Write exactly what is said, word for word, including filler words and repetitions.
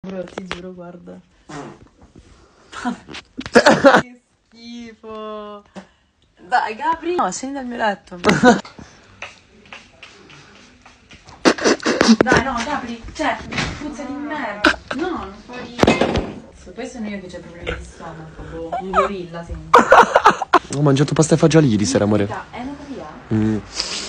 Bro, ti giuro, guarda. Che schifo. Dai, Gabri. No, scendi dal mio letto. Dai, no, Gabri. Cioè, puzza di merda. No, non fa ridere. Poi sono io che c'ho problemi di stomaco, boh. Un gorilla, senti. Ho mangiato pasta e fagioli ieri sera, amore. È una via? Mm.